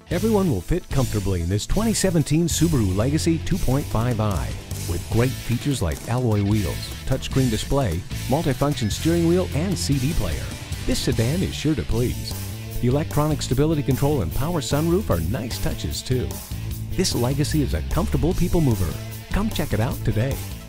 Everyone will fit comfortably in this 2017 Subaru Legacy 2.5i. With great features like alloy wheels, touchscreen display, multifunction steering wheel, and CD player, this sedan is sure to please. The electronic stability control and power sunroof are nice touches too. This Legacy is a comfortable people mover. Come check it out today.